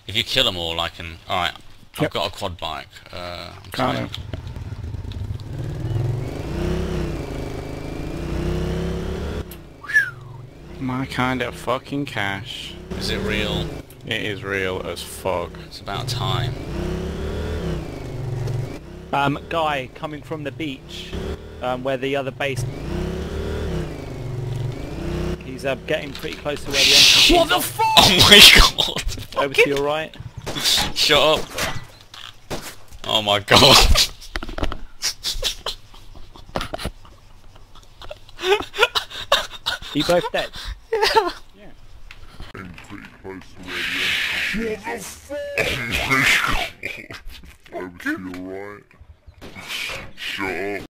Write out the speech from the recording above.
If you kill them all, I can... Alright, I've Yep. got a quad bike. I'm Got coming. it. My kind of fucking cash. Is it real? It is real as fuck. It's about time. Guy coming from the beach, where the other base. He's getting pretty close to where the entrance What is. the fuck? Oh my god! Over to your right. Shut up! Oh my god! You both dead? Yeah. And pretty close to where the entrance is. Oh my god! Over to your right. Shut up.